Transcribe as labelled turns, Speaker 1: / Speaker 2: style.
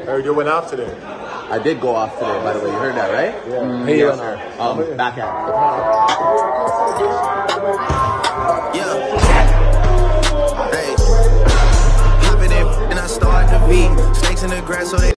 Speaker 1: Heard you went off today.
Speaker 2: I did go off today, by the way. You heard that, right?
Speaker 1: Yeah.
Speaker 2: Hey, yes, sir. Backhand.
Speaker 3: Yeah. Hey. Hopping in and I start the V. Snakes in the grass, so they